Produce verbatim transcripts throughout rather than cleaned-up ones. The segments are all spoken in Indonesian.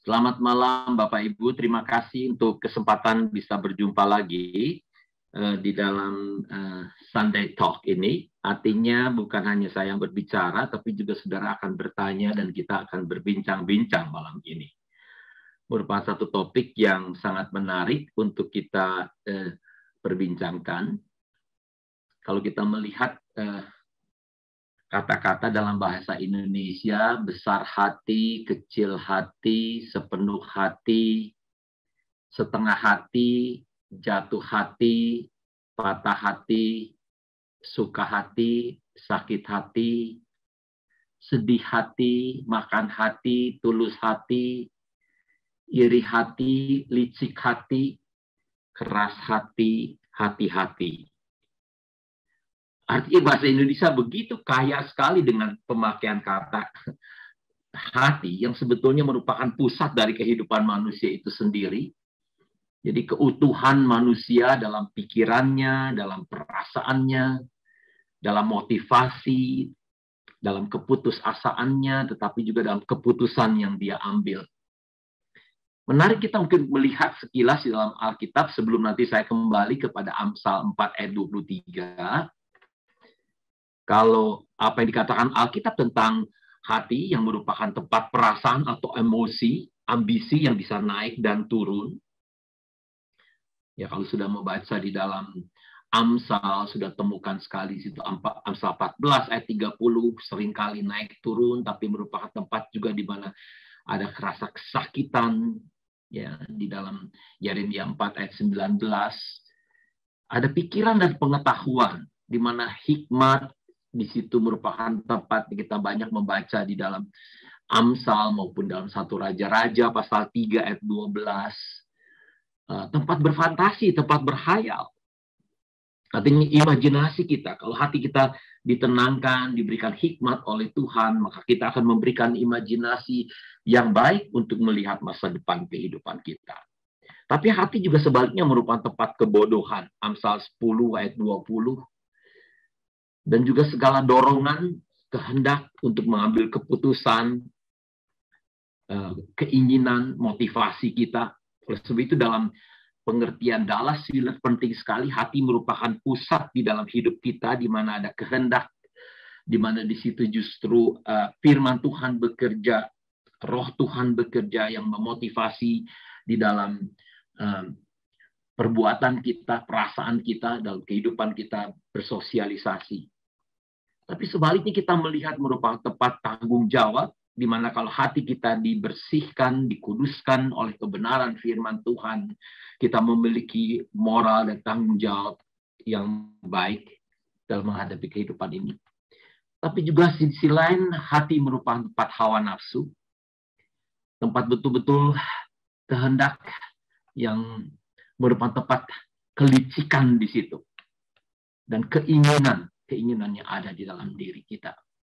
Selamat malam Bapak Ibu, terima kasih untuk kesempatan bisa berjumpa lagi uh, di dalam uh, Sunday Talk ini. Artinya bukan hanya saya yang berbicara, tapi juga saudara akan bertanya dan kita akan berbincang-bincang malam ini. Merupakan satu topik yang sangat menarik untuk kita uh, perbincangkan. Kalau kita melihat uh, kata-kata dalam bahasa Indonesia, besar hati, kecil hati, sepenuh hati, setengah hati, jatuh hati, patah hati, suka hati, sakit hati, sedih hati, makan hati, tulus hati, iri hati, licik hati, keras hati, hati-hati. Artinya bahasa Indonesia begitu kaya sekali dengan pemakaian kata hati yang sebetulnya merupakan pusat dari kehidupan manusia itu sendiri. Jadi keutuhan manusia dalam pikirannya, dalam perasaannya, dalam motivasi, dalam keputusasaannya, tetapi juga dalam keputusan yang dia ambil. Menarik kita mungkin melihat sekilas di dalam Alkitab sebelum nanti saya kembali kepada Amsal empat ayat dua puluh tiga. Kalau apa yang dikatakan Alkitab tentang hati yang merupakan tempat perasaan atau emosi, ambisi yang bisa naik dan turun. Ya kalau sudah membaca di dalam Amsal, sudah temukan sekali di situ Amsal empat belas ayat tiga puluh, seringkali naik turun, tapi merupakan tempat juga di mana ada rasa kesakitan. Ya, di dalam Yeremia empat ayat sembilan belas, ada pikiran dan pengetahuan, di mana hikmat, di situ merupakan tempat kita banyak membaca di dalam Amsal maupun dalam satu Raja-Raja pasal tiga ayat dua belas. Uh, tempat berfantasi, tempat berhayal. Artinya imajinasi kita. Kalau hati kita ditenangkan, diberikan hikmat oleh Tuhan, maka kita akan memberikan imajinasi yang baik untuk melihat masa depan kehidupan kita. Tapi hati juga sebaliknya merupakan tempat kebodohan. Amsal sepuluh ayat dua puluh. Dan juga segala dorongan, kehendak untuk mengambil keputusan, keinginan, motivasi kita. Oleh sebab itu dalam pengertian Dallas Willard penting sekali, hati merupakan pusat di dalam hidup kita, di mana ada kehendak, di mana di situ justru uh, firman Tuhan bekerja, roh Tuhan bekerja yang memotivasi di dalam uh, perbuatan kita, perasaan kita, dalam kehidupan kita bersosialisasi. Tapi sebaliknya kita melihat merupakan tempat tanggung jawab, di mana kalau hati kita dibersihkan, dikuduskan oleh kebenaran firman Tuhan, kita memiliki moral dan tanggung jawab yang baik dalam menghadapi kehidupan ini. Tapi juga di sisi lain, hati merupakan tempat hawa nafsu, tempat betul-betul kehendak yang merupakan tempat kelicikan di situ, dan keinginan, keinginan yang ada di dalam diri kita.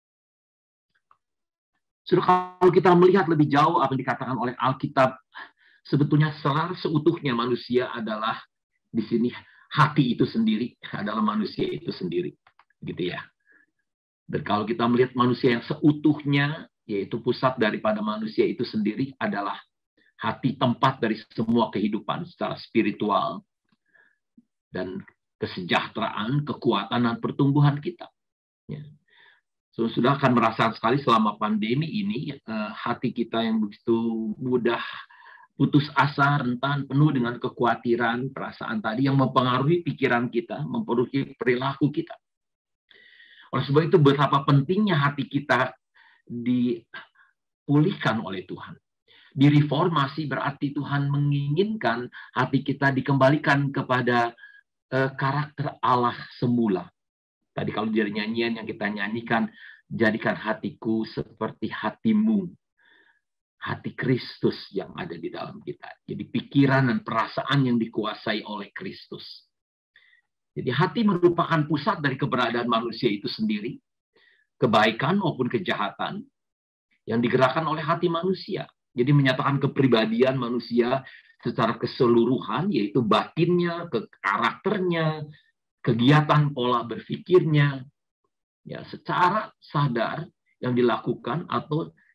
Sudah kalau kita melihat lebih jauh apa yang dikatakan oleh Alkitab, sebetulnya secara seutuhnya manusia adalah di sini hati itu sendiri adalah manusia itu sendiri, gitu ya. Dan kalau kita melihat manusia yang seutuhnya, yaitu pusat daripada manusia itu sendiri adalah hati, tempat dari semua kehidupan secara spiritual dan kesejahteraan, kekuatan, dan pertumbuhan kita. Ya. So, sudah akan merasakan sekali selama pandemi ini, uh, hati kita yang begitu mudah putus asa, rentan, penuh dengan kekhawatiran, perasaan tadi yang mempengaruhi pikiran kita, mempengaruhi perilaku kita. Oleh sebab itu, betapa pentingnya hati kita dipulihkan oleh Tuhan. Direformasi berarti Tuhan menginginkan hati kita dikembalikan kepada uh, karakter Allah semula. Tadi kalau dari nyanyian yang kita nyanyikan, jadikan hatiku seperti hatimu. Hati Kristus yang ada di dalam kita. Jadi pikiran dan perasaan yang dikuasai oleh Kristus. Jadi hati merupakan pusat dari keberadaan manusia itu sendiri. Kebaikan maupun kejahatan yang digerakkan oleh hati manusia. Jadi menyatakan kepribadian manusia secara keseluruhan, yaitu batinnya, ke karakternya, kegiatan pola berpikirnya, ya secara sadar yang dilakukan atau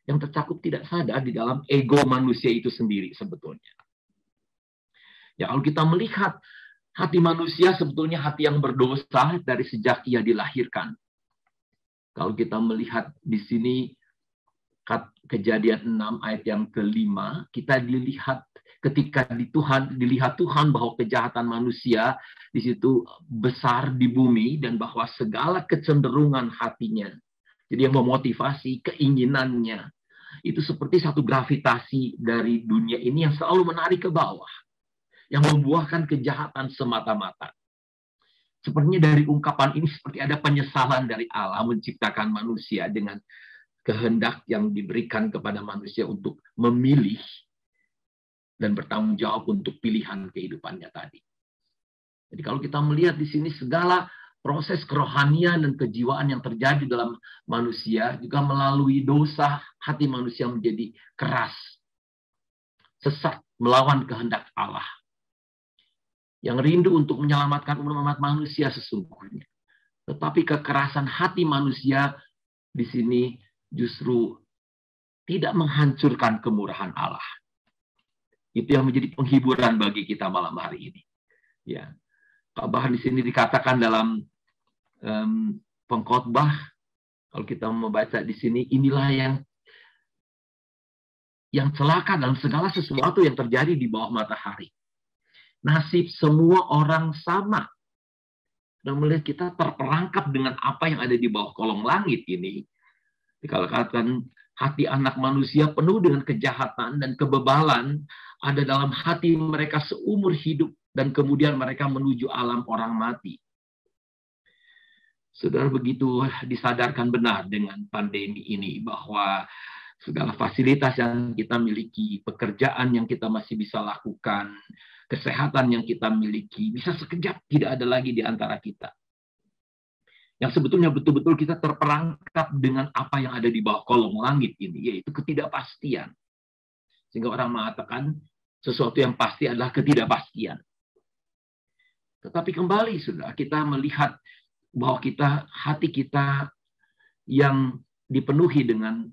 yang tercakup tidak sadar di dalam ego manusia itu sendiri sebetulnya. Ya, kalau kita melihat hati manusia sebetulnya hati yang berdosa dari sejak ia dilahirkan. Kalau kita melihat di sini Kejadian enam ayat yang kelima, kita dilihat ketika di Tuhan dilihat Tuhan bahwa kejahatan manusia di situ besar di bumi dan bahwa segala kecenderungan hatinya, jadi yang memotivasi keinginannya itu seperti satu gravitasi dari dunia ini yang selalu menarik ke bawah, yang membuahkan kejahatan semata-mata. Sepertinya dari ungkapan ini seperti ada penyesalan dari Allah menciptakan manusia dengan kehendak yang diberikan kepada manusia untuk memilih dan bertanggung jawab untuk pilihan kehidupannya tadi. Jadi kalau kita melihat di sini segala proses kerohanian dan kejiwaan yang terjadi dalam manusia juga melalui dosa, hati manusia menjadi keras, sesat, melawan kehendak Allah. Yang rindu untuk menyelamatkan umat manusia sesungguhnya. Tetapi kekerasan hati manusia di sini justru tidak menghancurkan kemurahan Allah. Itu yang menjadi penghiburan bagi kita malam hari ini. Ya, bahkan di sini dikatakan dalam um, pengkhotbah, kalau kita membaca di sini, inilah yang yang celaka dalam segala sesuatu yang terjadi di bawah matahari. Nasib semua orang sama. Dan melihat kita terperangkap dengan apa yang ada di bawah kolong langit ini. Kalau katakan hati anak manusia penuh dengan kejahatan dan kebebalan ada dalam hati mereka seumur hidup dan kemudian mereka menuju alam orang mati. Saudara, begitu disadarkan benar dengan pandemi ini bahwa segala fasilitas yang kita miliki, pekerjaan yang kita masih bisa lakukan, kesehatan yang kita miliki bisa sekejap tidak ada lagi di antara kita. Yang sebetulnya betul-betul kita terperangkap dengan apa yang ada di bawah kolong langit ini, yaitu ketidakpastian. Sehingga orang mengatakan sesuatu yang pasti adalah ketidakpastian. Tetapi kembali sudah kita melihat bahwa kita hati kita yang dipenuhi dengan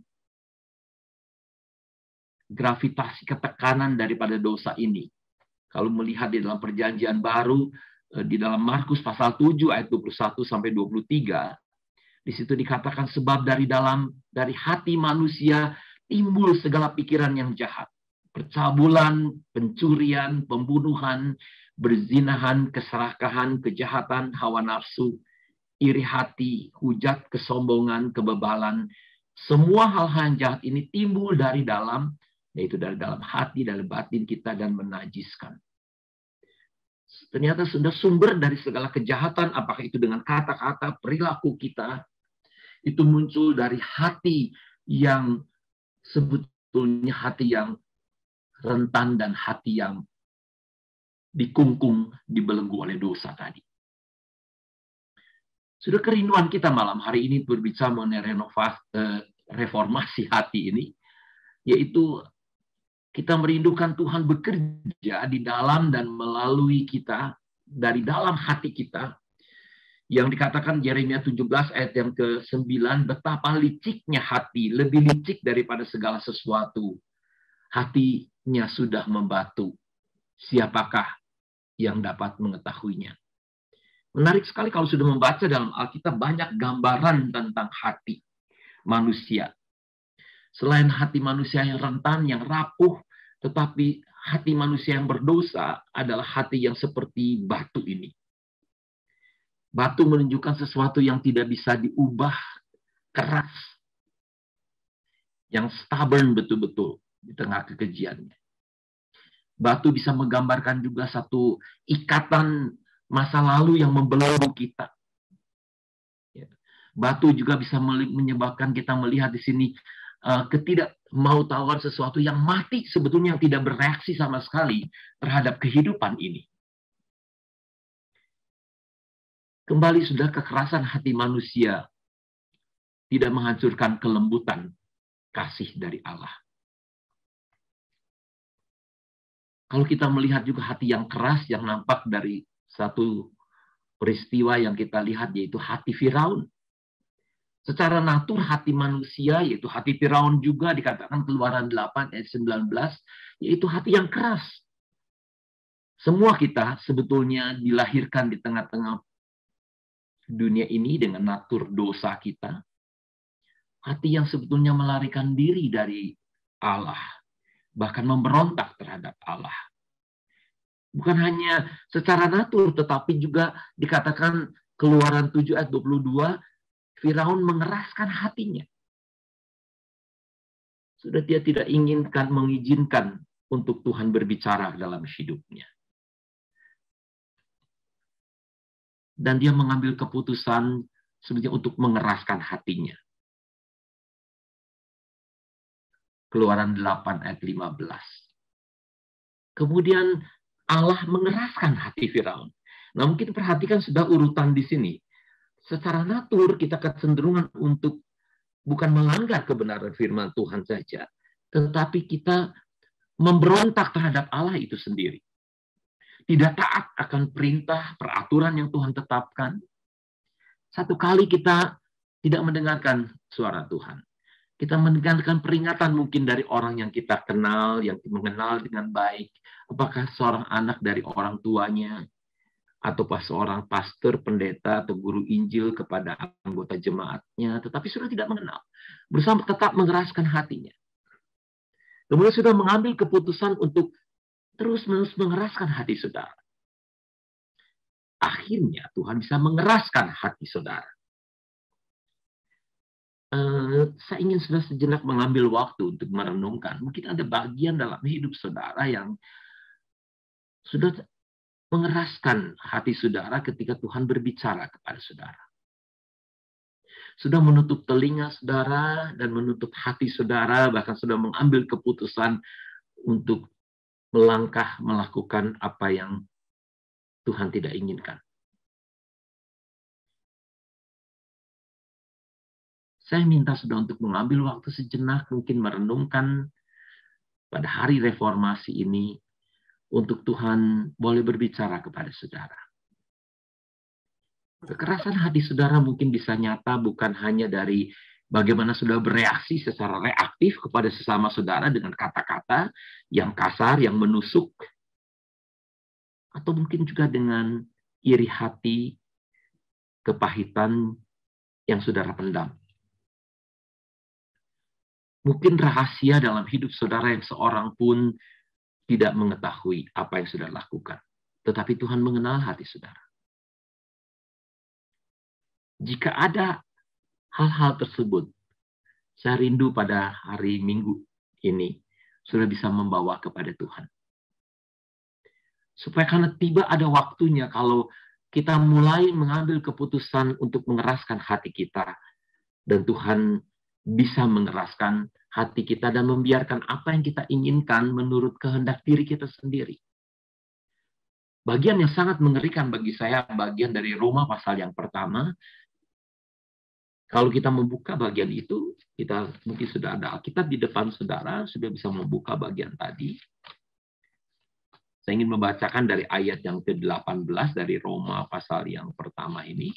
gravitasi ketekanan daripada dosa ini. Kalau melihat di dalam perjanjian baru, di dalam Markus pasal tujuh ayat dua puluh satu sampai dua puluh tiga, di situ dikatakan sebab dari dalam dari hati manusia timbul segala pikiran yang jahat, percabulan, pencurian, pembunuhan, berzinahan, keserakahan, kejahatan, hawa nafsu, iri hati, hujat, kesombongan, kebebalan. Semua hal-hal yang jahat ini timbul dari dalam, yaitu dari dalam hati, dari batin kita dan menajiskan. Ternyata sudah sumber dari segala kejahatan, apakah itu dengan kata-kata, perilaku kita, itu muncul dari hati yang sebetulnya hati yang rentan dan hati yang dikungkung, dibelenggu oleh dosa tadi. Sudah kerinduan kita malam hari ini berbicara mengenai renovasi, eh, reformasi hati ini, yaitu kita merindukan Tuhan bekerja di dalam dan melalui kita, dari dalam hati kita, yang dikatakan Yeremia tujuh belas ayat yang ke sembilan, betapa liciknya hati, lebih licik daripada segala sesuatu. Hatinya sudah membatu. Siapakah yang dapat mengetahuinya? Menarik sekali kalau sudah membaca dalam Alkitab banyak gambaran tentang hati manusia. Selain hati manusia yang rentan, yang rapuh, tetapi hati manusia yang berdosa adalah hati yang seperti batu ini. Batu menunjukkan sesuatu yang tidak bisa diubah, keras, yang stubborn betul-betul di tengah kekejiannya. Batu bisa menggambarkan juga satu ikatan masa lalu yang membelenggu kita. Batu juga bisa menyebabkan kita melihat di sini uh, ketidak mau tahuan sesuatu yang mati sebetulnya, yang tidak bereaksi sama sekali terhadap kehidupan ini. Kembali sudah, kekerasan hati manusia tidak menghancurkan kelembutan kasih dari Allah. Kalau kita melihat juga hati yang keras yang nampak dari satu peristiwa yang kita lihat, yaitu hati Firaun. Secara natur hati manusia, yaitu hati Firaun juga dikatakan Keluaran delapan ayat sembilan belas, yaitu hati yang keras. Semua kita sebetulnya dilahirkan di tengah-tengah dunia ini dengan natur dosa kita. Hati yang sebetulnya melarikan diri dari Allah, bahkan memberontak terhadap Allah. Bukan hanya secara natur, tetapi juga dikatakan Keluaran tujuh ayat dua puluh dua, Firaun mengeraskan hatinya. Sudah dia tidak inginkan, mengizinkan untuk Tuhan berbicara dalam hidupnya. Dan dia mengambil keputusan sebenarnya untuk mengeraskan hatinya. Keluaran delapan ayat lima belas. Kemudian Allah mengeraskan hati Firaun. Nah, mungkin perhatikan sudah urutan di sini. Secara natur kita kecenderungan untuk bukan melanggar kebenaran firman Tuhan saja, tetapi kita memberontak terhadap Allah itu sendiri. Tidak taat akan perintah, peraturan yang Tuhan tetapkan. Satu kali kita tidak mendengarkan suara Tuhan. Kita mendengarkan peringatan mungkin dari orang yang kita kenal, yang mengenal dengan baik. Apakah seorang anak dari orang tuanya, atau pas seorang pastor, pendeta, atau guru Injil kepada anggota jemaatnya, tetapi sudah tidak mengenal. Bersama tetap mengeraskan hatinya. Kemudian sudah mengambil keputusan untuk terus-menerus mengeraskan hati saudara. Akhirnya Tuhan bisa mengeraskan hati saudara. Uh, saya ingin sudah sejenak mengambil waktu untuk merenungkan. Mungkin ada bagian dalam hidup saudara yang sudah mengeraskan hati saudara ketika Tuhan berbicara kepada saudara. Sudah menutup telinga saudara dan menutup hati saudara, bahkan sudah mengambil keputusan untuk melangkah melakukan apa yang Tuhan tidak inginkan. Saya minta sudah untuk mengambil waktu sejenak, mungkin merenungkan pada hari reformasi ini, untuk Tuhan boleh berbicara kepada saudara. Kekerasan hati saudara mungkin bisa nyata bukan hanya dari bagaimana saudara bereaksi secara reaktif kepada sesama saudara dengan kata-kata yang kasar, yang menusuk, atau mungkin juga dengan iri hati, kepahitan yang saudara pendam. Mungkin rahasia dalam hidup saudara yang seorang pun tidak mengetahui apa yang saudara lakukan. Tetapi Tuhan mengenal hati saudara. Jika ada hal-hal tersebut, saya rindu pada hari Minggu ini sudah bisa membawa kepada Tuhan. Supaya karena tiba ada waktunya kalau kita mulai mengambil keputusan untuk mengeraskan hati kita. Dan Tuhan bisa mengeraskan hati kita dan membiarkan apa yang kita inginkan menurut kehendak diri kita sendiri. Bagian yang sangat mengerikan bagi saya, bagian dari Roma pasal yang pertama. Kalau kita membuka bagian itu, kita mungkin sudah ada Alkitab di depan saudara, sudah bisa membuka bagian tadi. Saya ingin membacakan dari ayat yang ke delapan belas dari Roma pasal yang pertama ini.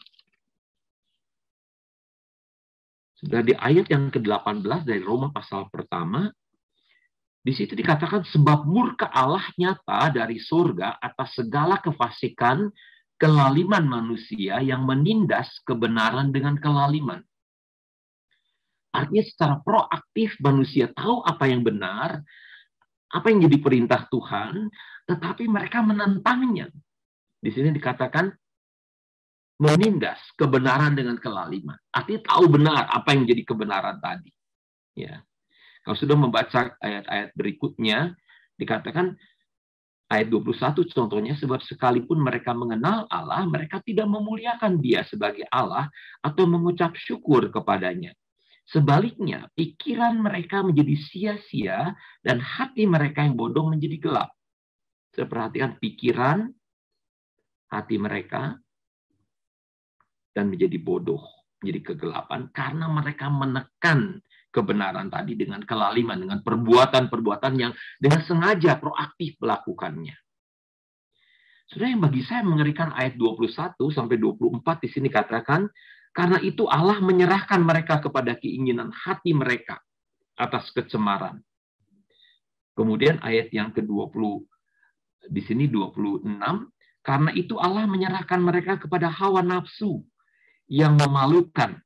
Sudah di ayat yang ke delapan belas dari Roma pasal pertama, di situ dikatakan sebab murka Allah nyata dari surga atas segala kefasikan, kelaliman manusia yang menindas kebenaran dengan kelaliman. Artinya secara proaktif manusia tahu apa yang benar, apa yang jadi perintah Tuhan, tetapi mereka menentangnya. Di sini dikatakan menindas kebenaran dengan kelaliman. Artinya tahu benar apa yang jadi kebenaran tadi. Ya. Kalau sudah membaca ayat-ayat berikutnya, dikatakan ayat dua puluh satu contohnya, sebab sekalipun mereka mengenal Allah, mereka tidak memuliakan Dia sebagai Allah atau mengucap syukur kepadanya. Sebaliknya, pikiran mereka menjadi sia-sia dan hati mereka yang bodoh menjadi gelap. Saya perhatikan pikiran, hati mereka, dan menjadi bodoh, menjadi kegelapan, karena mereka menekan kebenaran tadi dengan kelaliman, dengan perbuatan-perbuatan yang dengan sengaja proaktif melakukannya. Saudara, yang bagi saya mengerikan ayat dua puluh satu sampai dua puluh empat di sini katakan, Karena itu Allah menyerahkan mereka kepada keinginan hati mereka atas kecemaran. Kemudian ayat yang ke dua puluh, di sini dua puluh enam, karena itu Allah menyerahkan mereka kepada hawa nafsu yang memalukan.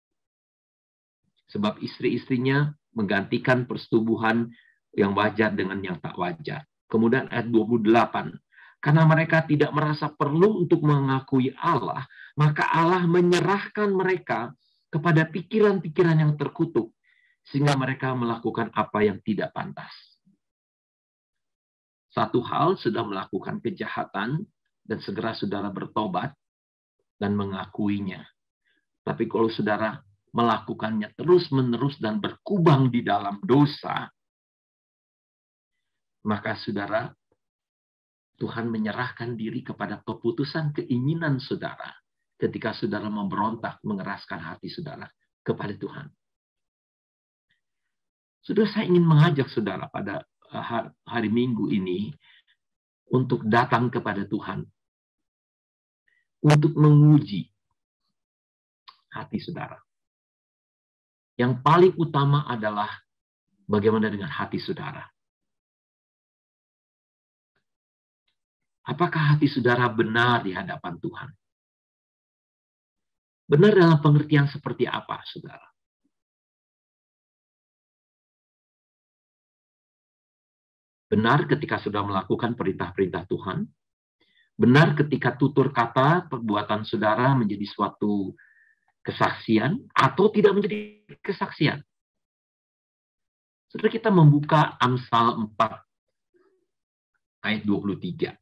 Sebab istri-istrinya menggantikan persetubuhan yang wajar dengan yang tak wajar. Kemudian ayat dua puluh delapan, karena mereka tidak merasa perlu untuk mengakui Allah, maka Allah menyerahkan mereka kepada pikiran-pikiran yang terkutuk, sehingga mereka melakukan apa yang tidak pantas. Satu hal sudah melakukan kejahatan, dan segera saudara bertobat dan mengakuinya. Tapi kalau saudara melakukannya terus-menerus dan berkubang di dalam dosa, maka saudara, Tuhan menyerahkan diri kepada keputusan keinginan saudara ketika saudara memberontak, mengeraskan hati saudara kepada Tuhan. Saudara, saya ingin mengajak saudara pada hari Minggu ini untuk datang kepada Tuhan, untuk menguji hati saudara. Yang paling utama adalah bagaimana dengan hati saudara. Apakah hati saudara benar di hadapan Tuhan? Benar dalam pengertian seperti apa, saudara? Benar ketika sudah melakukan perintah-perintah Tuhan? Benar ketika tutur kata perbuatan saudara menjadi suatu kesaksian atau tidak menjadi kesaksian? Saudara, kita membuka Amsal empat ayat dua puluh tiga.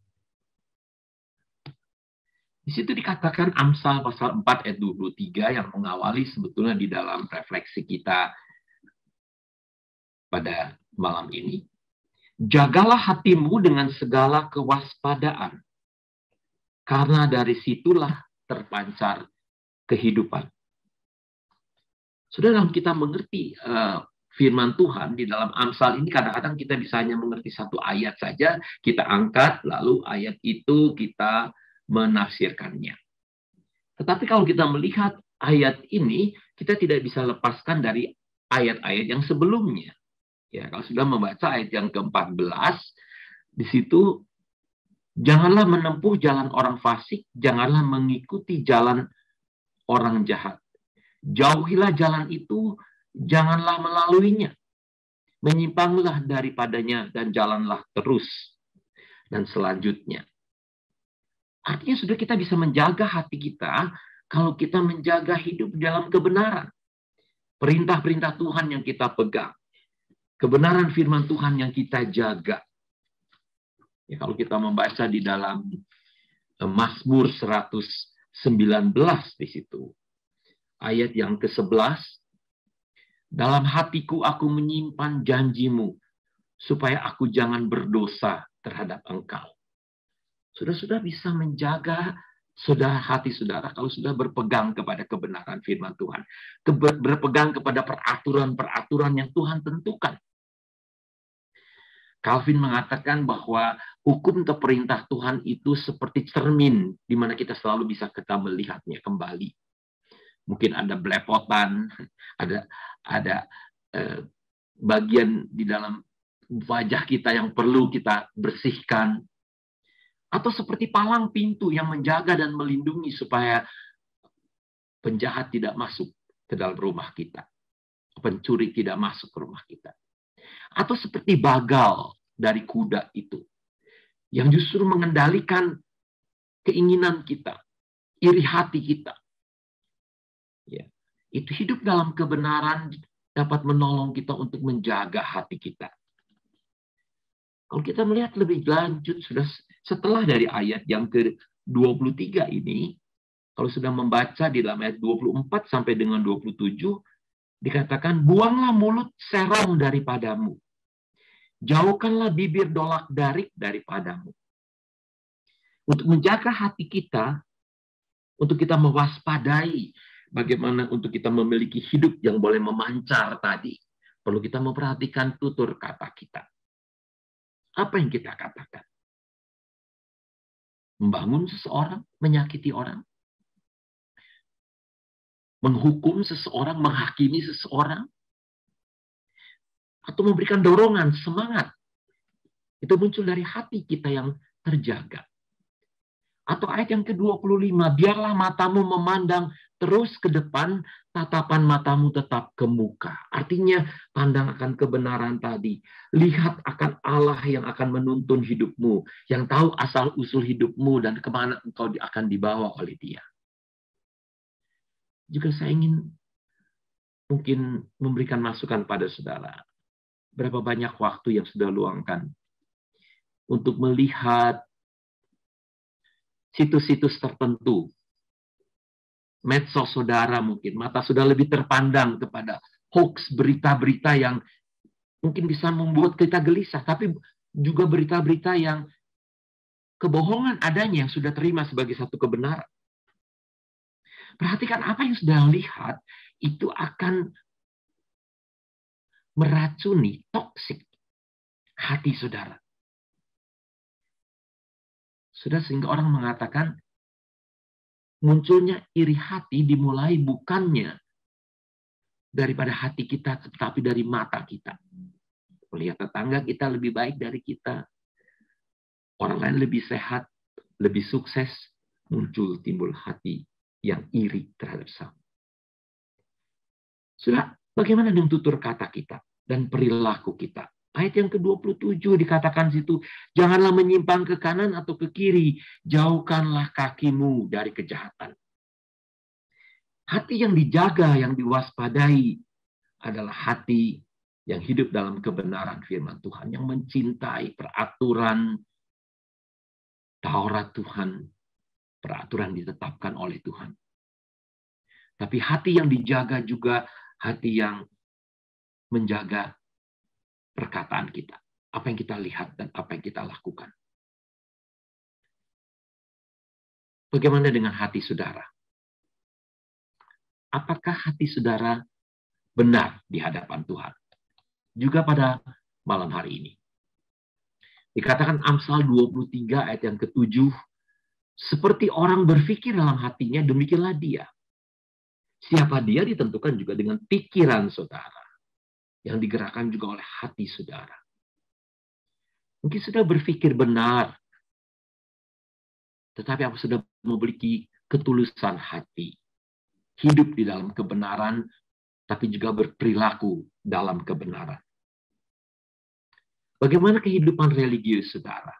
Di situ dikatakan Amsal pasal empat ayat dua puluh tiga yang mengawali sebetulnya di dalam refleksi kita pada malam ini. Jagalah hatimu dengan segala kewaspadaan, karena dari situlah terpancar kehidupan. Saudara, dalam kita mengerti uh, firman Tuhan di dalam Amsal ini, kadang-kadang kita bisa hanya mengerti satu ayat saja, kita angkat, lalu ayat itu kita menafsirkannya. Tetapi kalau kita melihat ayat ini, kita tidak bisa lepaskan dari ayat-ayat yang sebelumnya. Ya, kalau sudah membaca ayat yang ke empat belas, di situ, janganlah menempuh jalan orang fasik, janganlah mengikuti jalan orang jahat. Jauhilah jalan itu, janganlah melaluinya. Menyimpanglah daripadanya dan jalanlah terus. Dan selanjutnya. Artinya sudah kita bisa menjaga hati kita kalau kita menjaga hidup dalam kebenaran. Perintah-perintah Tuhan yang kita pegang. Kebenaran firman Tuhan yang kita jaga. Ya, kalau kita membaca di dalam Mazmur seratus sembilan belas di situ. Ayat yang ke sebelas. Dalam hatiku aku menyimpan janjimu, supaya aku jangan berdosa terhadap engkau. Sudah-sudah bisa menjaga saudara hati saudara kalau sudah berpegang kepada kebenaran firman Tuhan. Ke- berpegang kepada peraturan-peraturan yang Tuhan tentukan. Calvin mengatakan bahwa hukum atau perintah Tuhan itu seperti cermin di mana kita selalu bisa kita melihatnya kembali. Mungkin ada belepotan, ada ada eh, bagian di dalam wajah kita yang perlu kita bersihkan. Atau seperti palang pintu yang menjaga dan melindungi supaya penjahat tidak masuk ke dalam rumah kita. Pencuri tidak masuk ke rumah kita. Atau seperti bagal dari kuda itu. Yang justru mengendalikan keinginan kita. Iri hati kita. Ya. Itu hidup dalam kebenaran dapat menolong kita untuk menjaga hati kita. Kalau kita melihat lebih lanjut, sudah setelah dari ayat yang ke dua puluh tiga ini, kalau sudah membaca di dalam ayat dua puluh empat sampai dengan dua puluh tujuh, dikatakan, buanglah mulut serong daripadamu. Jauhkanlah bibir dolak-darik daripadamu. Untuk menjaga hati kita, untuk kita mewaspadai bagaimana untuk kita memiliki hidup yang boleh memancar tadi, perlu kita memperhatikan tutur kata kita. Apa yang kita katakan? Membangun seseorang, menyakiti orang. menghukum seseorang, menghakimi seseorang, atau memberikan dorongan, semangat. Itu muncul dari hati kita yang terjaga. Atau ayat yang ke dua puluh lima, biarlah matamu memandang terus ke depan, tatapan matamu tetap ke muka. Artinya, pandang akan kebenaran tadi. Lihat akan Allah yang akan menuntun hidupmu, yang tahu asal-usul hidupmu dan kemana engkau akan dibawa oleh Dia. Juga saya ingin mungkin memberikan masukan pada saudara. Berapa banyak waktu yang sudah luangkan untuk melihat situs-situs tertentu. Medsos saudara mungkin, mata sudah lebih terpandang kepada hoax, berita-berita yang mungkin bisa membuat kita gelisah. Tapi juga berita-berita yang kebohongan adanya yang sudah terima sebagai satu kebenaran. Perhatikan apa yang sudah lihat, itu akan meracuni, toksik hati saudara. Sudah sehingga orang mengatakan munculnya iri hati dimulai bukannya daripada hati kita, tetapi dari mata kita. Melihat tetangga kita lebih baik dari kita, orang lain lebih sehat, lebih sukses, muncul timbul hati yang iri terhadap sama. Sudah, bagaimana dengan tutur kata kita dan perilaku kita? Ayat yang ke dua puluh tujuh dikatakan situ, janganlah menyimpang ke kanan atau ke kiri, jauhkanlah kakimu dari kejahatan. Hati yang dijaga, yang diwaspadai adalah hati yang hidup dalam kebenaran firman Tuhan, yang mencintai peraturan Taurat Tuhan, peraturan ditetapkan oleh Tuhan. Tapi hati yang dijaga juga hati yang menjaga perkataan kita. Apa yang kita lihat dan apa yang kita lakukan. Bagaimana dengan hati saudara? Apakah hati saudara benar di hadapan Tuhan? Juga pada malam hari ini. Dikatakan Amsal dua puluh tiga ayat yang ketujuh, seperti orang berpikir dalam hatinya, demikianlah dia. Siapa dia ditentukan juga dengan pikiran saudara. Yang digerakkan juga oleh hati saudara. Mungkin sudah berpikir benar. Tetapi apa sudah memiliki ketulusan hati. Hidup di dalam kebenaran, tapi juga berperilaku dalam kebenaran. Bagaimana kehidupan religius saudara?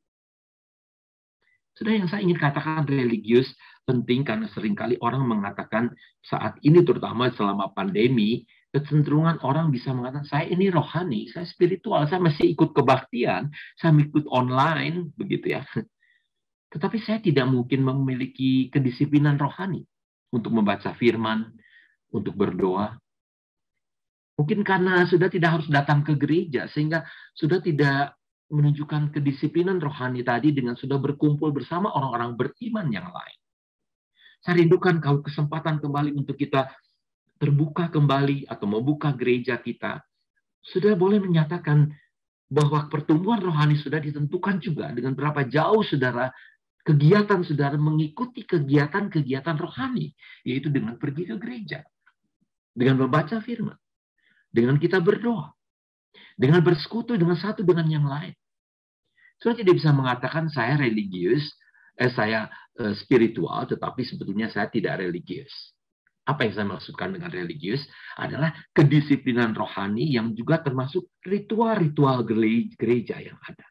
Sudah yang saya ingin katakan religius penting karena seringkali orang mengatakan saat ini terutama selama pandemi, kecenderungan orang bisa mengatakan, saya ini rohani, saya spiritual, saya masih ikut kebaktian, saya ikut online, begitu ya. Tetapi saya tidak mungkin memiliki kedisiplinan rohani untuk membaca firman, untuk berdoa. Mungkin karena sudah tidak harus datang ke gereja, sehingga sudah tidak menunjukkan kedisiplinan rohani tadi dengan sudah berkumpul bersama orang-orang beriman yang lain. Saya rindukan kalau kesempatan kembali untuk kita terbuka kembali atau membuka gereja kita, sudah boleh menyatakan bahwa pertumbuhan rohani sudah ditentukan juga dengan berapa jauh saudara kegiatan saudara mengikuti kegiatan-kegiatan rohani, yaitu dengan pergi ke gereja, dengan membaca firman, dengan kita berdoa, dengan bersekutu dengan satu dengan yang lain. Saudara tidak bisa mengatakan saya religius, eh, saya eh, spiritual, tetapi sebetulnya saya tidak religius. Apa yang saya maksudkan dengan religius adalah kedisiplinan rohani yang juga termasuk ritual-ritual gereja yang ada.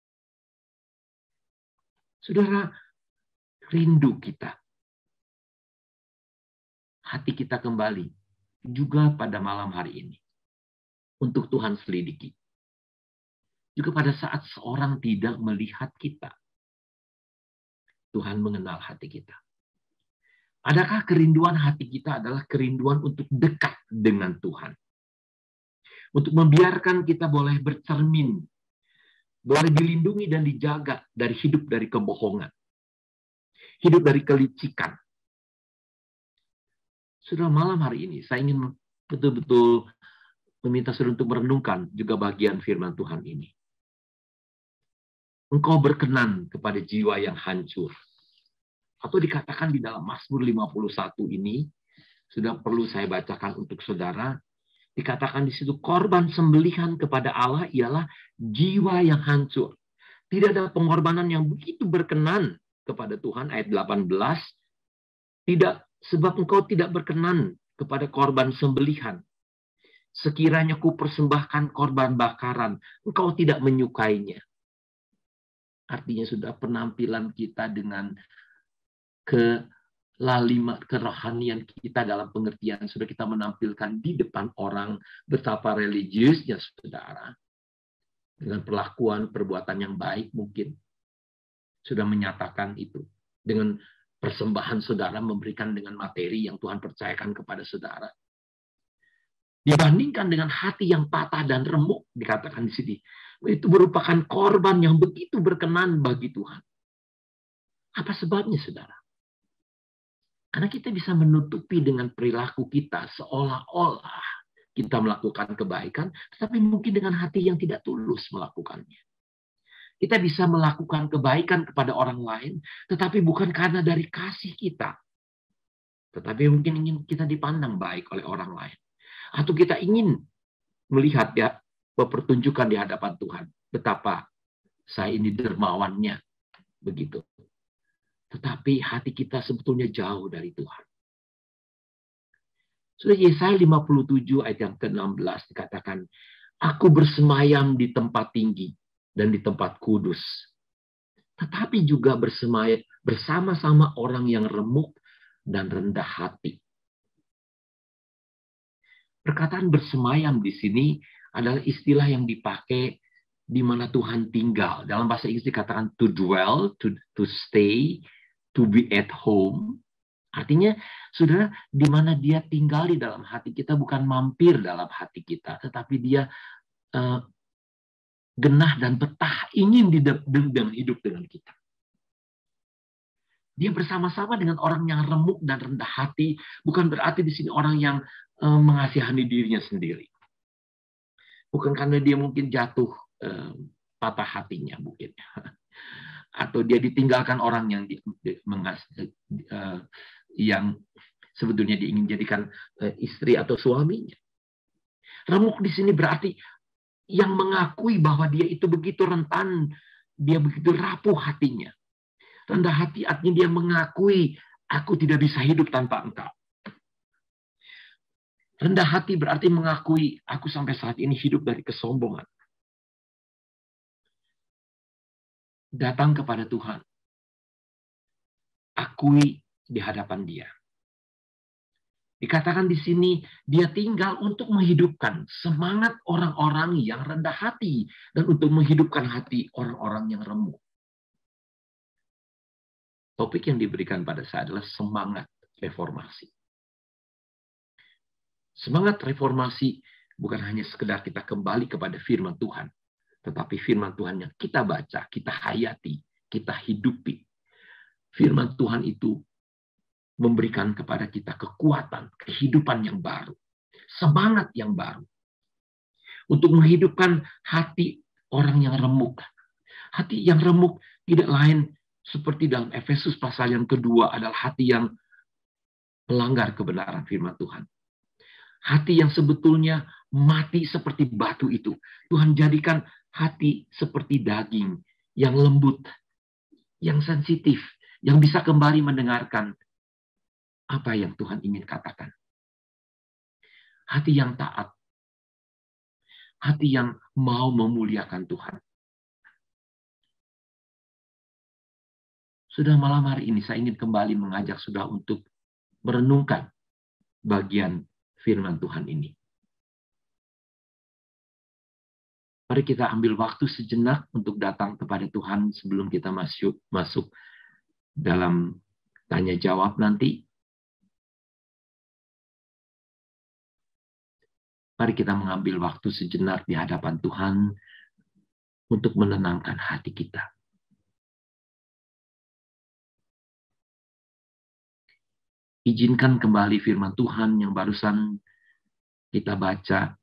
Saudara, rindu kita. Hati kita kembali juga pada malam hari ini. Untuk Tuhan selidiki. Juga pada saat seorang tidak melihat kita. Tuhan mengenal hati kita. Adakah kerinduan hati kita adalah kerinduan untuk dekat dengan Tuhan? Untuk membiarkan kita boleh bercermin, boleh dilindungi dan dijaga dari hidup dari kebohongan, hidup dari kelicikan. Sudah malam hari ini, saya ingin betul-betul meminta saudara untuk merenungkan juga bagian firman Tuhan ini. Engkau berkenan kepada jiwa yang hancur. Atau dikatakan di dalam Mazmur lima puluh satu ini, Sudah perlu saya bacakan untuk saudara. Dikatakan di situ, korban sembelihan kepada Allah ialah jiwa yang hancur. Tidak ada pengorbanan yang begitu berkenan kepada Tuhan. Ayat delapan belas. Tidak, sebab engkau tidak berkenan kepada korban sembelihan. Sekiranya ku persembahkan korban bakaran, engkau tidak menyukainya. Artinya sudah penampilan kita dengan kelalima, kerohanian kita dalam pengertian sudah kita menampilkan di depan orang betapa religiusnya saudara. Dengan perlakuan, perbuatan yang baik mungkin. Sudah menyatakan itu. Dengan persembahan saudara memberikan dengan materi yang Tuhan percayakan kepada saudara. Dibandingkan dengan hati yang patah dan remuk, dikatakan di sini. Itu merupakan korban yang begitu berkenan bagi Tuhan. Apa sebabnya, saudara? Karena kita bisa menutupi dengan perilaku kita seolah-olah kita melakukan kebaikan, tetapi mungkin dengan hati yang tidak tulus melakukannya. Kita bisa melakukan kebaikan kepada orang lain, tetapi bukan karena dari kasih kita. Tetapi mungkin ingin kita dipandang baik oleh orang lain. Atau kita ingin melihat ya, pertunjukan di hadapan Tuhan. Betapa saya ini dermawannya. Begitu. Tetapi hati kita sebetulnya jauh dari Tuhan. Sudah Yesaya lima puluh tujuh ayat yang ke enam belas dikatakan, aku bersemayam di tempat tinggi dan di tempat kudus. Tetapi juga bersemayam bersama-sama orang yang remuk dan rendah hati. Perkataan bersemayam di sini adalah istilah yang dipakai di mana Tuhan tinggal. Dalam bahasa Inggris dikatakan to dwell, to, to stay, to be at home. Artinya, saudara, di mana dia tinggal di dalam hati kita bukan mampir dalam hati kita, tetapi dia uh, genah dan betah ingin dan hidup dengan kita. Dia bersama-sama dengan orang yang remuk dan rendah hati, bukan berarti di sini orang yang uh, mengasihani dirinya sendiri. Bukan karena dia mungkin jatuh uh, patah hatinya mungkin. Atau dia ditinggalkan orang yang di, di, mengas, uh, yang sebetulnya dia ingin jadikan uh, istri atau suaminya. Remuk di sini berarti yang mengakui bahwa dia itu begitu rentan, dia begitu rapuh hatinya. Rendah hati artinya dia mengakui, aku tidak bisa hidup tanpa engkau. Rendah hati berarti mengakui, aku sampai saat ini hidup dari kesombongan. Datang kepada Tuhan. Akui di hadapan dia. Dikatakan di sini, dia tinggal untuk menghidupkan semangat orang-orang yang rendah hati. Dan untuk menghidupkan hati orang-orang yang remuk. Topik yang diberikan pada saya adalah semangat reformasi. Semangat reformasi bukan hanya sekedar kita kembali kepada firman Tuhan. Tetapi firman Tuhan yang kita baca, kita hayati, kita hidupi. Firman Tuhan itu memberikan kepada kita kekuatan, kehidupan yang baru. Semangat yang baru. Untuk menghidupkan hati orang yang remuk. Hati yang remuk tidak lain seperti dalam Efesus pasal yang kedua adalah hati yang melanggar kebenaran firman Tuhan. Hati yang sebetulnya mati seperti batu itu. Tuhan jadikan hati seperti daging yang lembut, yang sensitif, yang bisa kembali mendengarkan apa yang Tuhan ingin katakan. Hati yang taat. Hati yang mau memuliakan Tuhan. Sudah malam hari ini saya ingin kembali mengajak saudara untuk merenungkan bagian firman Tuhan ini. Mari kita ambil waktu sejenak untuk datang kepada Tuhan sebelum kita masuk masuk dalam tanya jawab nanti. Mari kita mengambil waktu sejenak di hadapan Tuhan untuk menenangkan hati kita. Izinkan kembali firman Tuhan yang barusan kita baca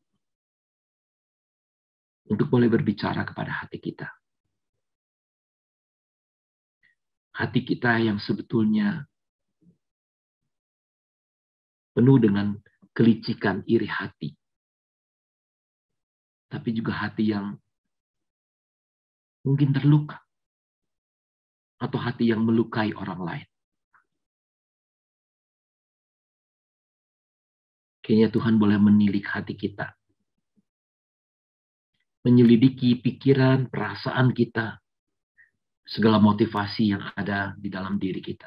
untuk boleh berbicara kepada hati kita. Hati kita yang sebetulnya penuh dengan kelicikan, iri hati. Tapi juga hati yang mungkin terluka. Atau hati yang melukai orang lain. Kayaknya Tuhan boleh menilik hati kita. Menyelidiki pikiran, perasaan kita. Segala motivasi yang ada di dalam diri kita.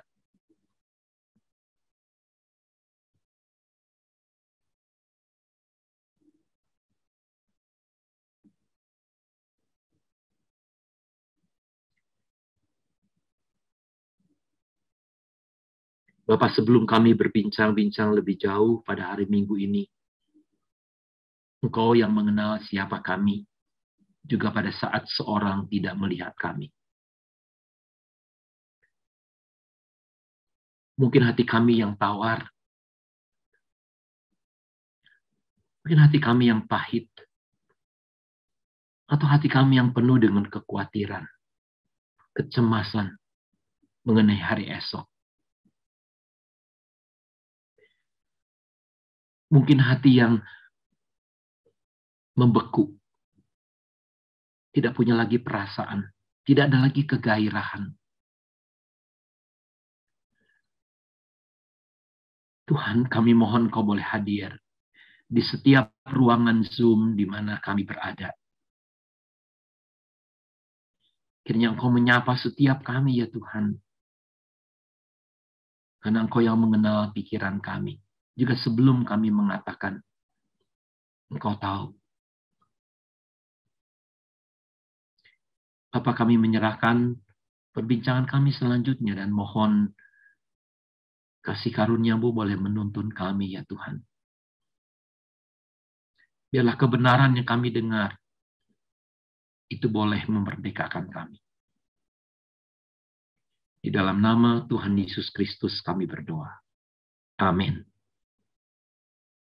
Bapak, sebelum kami berbincang-bincang lebih jauh pada hari Minggu ini, Engkau yang mengenal siapa kami, juga pada saat seorang tidak melihat kami. Mungkin hati kami yang tawar, mungkin hati kami yang pahit, atau hati kami yang penuh dengan kekhawatiran, kecemasan mengenai hari esok. Mungkin hati yang membeku, tidak punya lagi perasaan, tidak ada lagi kegairahan. Tuhan, kami mohon Kau boleh hadir di setiap ruangan Zoom di mana kami berada. Kiranya Engkau menyapa setiap kami ya Tuhan. Karena Engkau yang mengenal pikiran kami. Juga sebelum kami mengatakan, Engkau tahu. Apa kami menyerahkan perbincangan kami selanjutnya dan mohon kasih karunia-Mu boleh menuntun kami ya Tuhan. Biarlah kebenaran yang kami dengar itu boleh memerdekakan kami. Di dalam nama Tuhan Yesus Kristus kami berdoa. Amin.